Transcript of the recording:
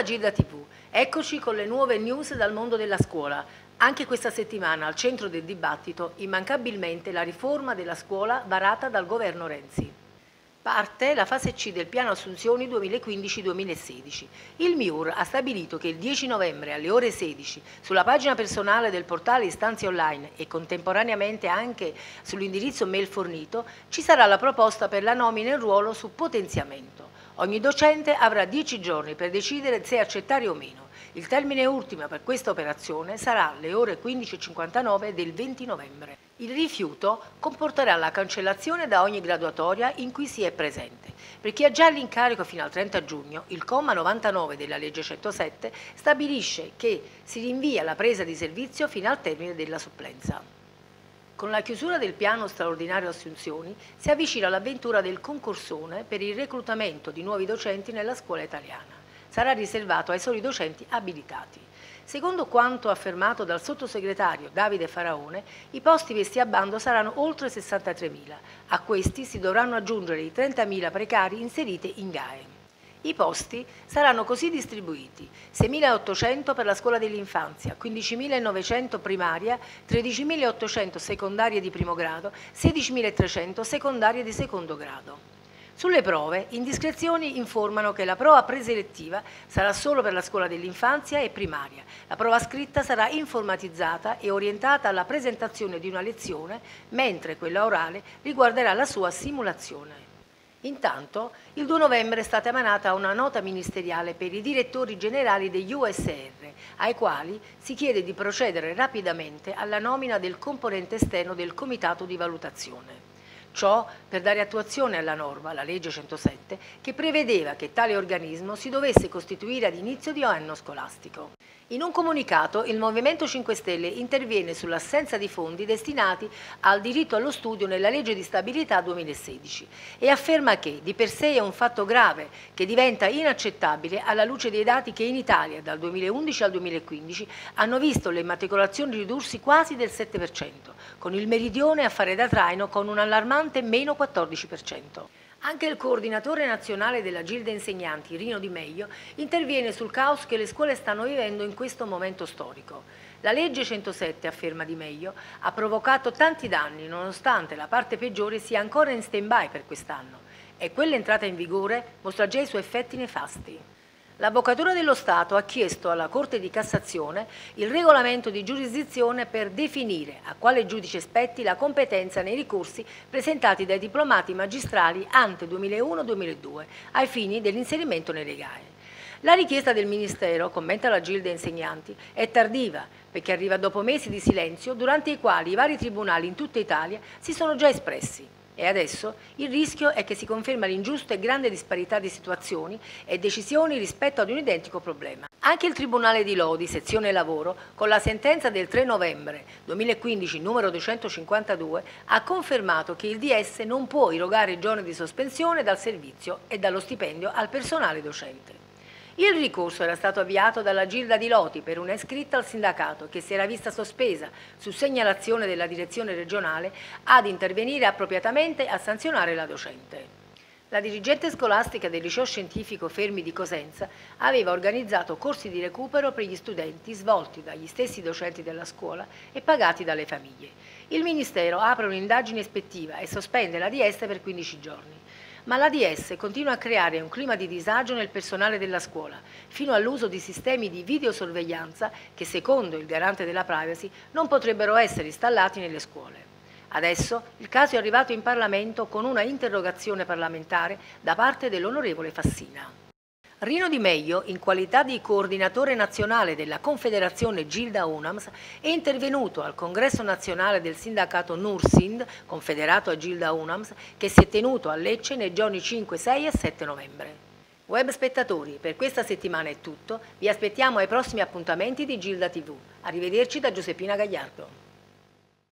Gilda TV, eccoci con le nuove news dal mondo della scuola. Anche questa settimana al centro del dibattito immancabilmente la riforma della scuola varata dal governo Renzi. Parte la fase C del piano assunzioni 2015-2016. Il MIUR ha stabilito che il 10 novembre alle ore 16 sulla pagina personale del portale Istanze Online e contemporaneamente anche sull'indirizzo mail fornito ci sarà la proposta per la nomina in ruolo su potenziamento. Ogni docente avrà 10 giorni per decidere se accettare o meno. Il termine ultimo per questa operazione sarà le ore 15:59 del 20 novembre. Il rifiuto comporterà la cancellazione da ogni graduatoria in cui si è presente. Per chi ha già l'incarico fino al 30 giugno, il comma 99 della legge 107 stabilisce che si rinvia la presa di servizio fino al termine della supplenza. Con la chiusura del piano straordinario assunzioni si avvicina l'avventura del concorsone per il reclutamento di nuovi docenti nella scuola italiana. Sarà riservato ai soli docenti abilitati. Secondo quanto affermato dal sottosegretario Davide Faraone, i posti messi a bando saranno oltre 63.000. A questi si dovranno aggiungere i 30.000 precari inseriti in GAE. I posti saranno così distribuiti: 6.800 per la scuola dell'infanzia, 15.900 primaria, 13.800 secondarie di primo grado, 16.300 secondarie di secondo grado. Sulle prove, indiscrezioni informano che la prova preselettiva sarà solo per la scuola dell'infanzia e primaria. La prova scritta sarà informatizzata e orientata alla presentazione di una lezione, mentre quella orale riguarderà la sua simulazione. Intanto, il 2 novembre è stata emanata una nota ministeriale per i direttori generali degli USR, ai quali si chiede di procedere rapidamente alla nomina del componente esterno del Comitato di Valutazione. Ciò per dare attuazione alla norma, la legge 107, che prevedeva che tale organismo si dovesse costituire ad inizio di anno scolastico. In un comunicato il Movimento 5 Stelle interviene sull'assenza di fondi destinati al diritto allo studio nella legge di stabilità 2016 e afferma che di per sé è un fatto grave che diventa inaccettabile alla luce dei dati che in Italia dal 2011 al 2015 hanno visto le immatricolazioni ridursi quasi del 7%, con il Meridione a fare da traino con un allarmante meno 14%. Anche il coordinatore nazionale della Gilda Insegnanti, Rino Di Meglio, interviene sul caos che le scuole stanno vivendo in questo momento storico. La legge 107, afferma Di Meglio, ha provocato tanti danni nonostante la parte peggiore sia ancora in stand-by per quest'anno e quella entrata in vigore mostra già i suoi effetti nefasti. L'Avvocatura dello Stato ha chiesto alla Corte di Cassazione il regolamento di giurisdizione per definire a quale giudice spetti la competenza nei ricorsi presentati dai diplomati magistrali ante 2001-2002 ai fini dell'inserimento nelle GAE. La richiesta del Ministero, commenta la Gilda Insegnanti, è tardiva perché arriva dopo mesi di silenzio durante i quali i vari tribunali in tutta Italia si sono già espressi. E adesso il rischio è che si conferma l'ingiusta e grande disparità di situazioni e decisioni rispetto ad un identico problema. Anche il Tribunale di Lodi, sezione lavoro, con la sentenza del 3 novembre 2015 numero 252, ha confermato che il DS non può erogare giorni di sospensione dal servizio e dallo stipendio al personale docente. Il ricorso era stato avviato dalla Gilda di Lodi per una iscritta al sindacato che si era vista sospesa, su segnalazione della direzione regionale, ad intervenire appropriatamente a sanzionare la docente. La dirigente scolastica del liceo scientifico Fermi di Cosenza aveva organizzato corsi di recupero per gli studenti svolti dagli stessi docenti della scuola e pagati dalle famiglie. Il Ministero apre un'indagine ispettiva e sospende la DS per 15 giorni. Ma la DS continua a creare un clima di disagio nel personale della scuola, fino all'uso di sistemi di videosorveglianza che, secondo il garante della privacy, non potrebbero essere installati nelle scuole. Adesso il caso è arrivato in Parlamento con una interrogazione parlamentare da parte dell'onorevole Fassina. Rino Di Meglio, in qualità di coordinatore nazionale della Confederazione Gilda UNAMS, è intervenuto al Congresso nazionale del sindacato Nursind, confederato a Gilda UNAMS, che si è tenuto a Lecce nei giorni 5, 6 e 7 novembre. Web spettatori, per questa settimana è tutto, vi aspettiamo ai prossimi appuntamenti di Gilda TV. Arrivederci da Giuseppina Gagliardo.